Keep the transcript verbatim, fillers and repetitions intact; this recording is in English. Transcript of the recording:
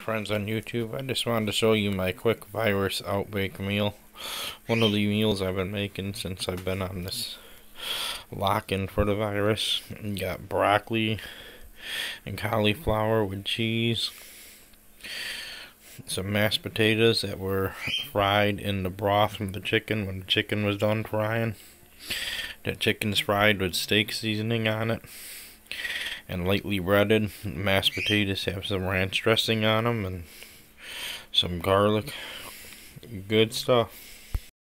friends on YouTube. I just wanted to show you my quick virus outbreak meal. One of the meals I've been making since I've been on this lock-in for the virus. You got broccoli and cauliflower with cheese. Some mashed potatoes that were fried in the broth from the chicken when the chicken was done frying. That chicken's fried with steak seasoning on it and lightly breaded. Mashed potatoes have some ranch dressing on them and some garlic. Good stuff.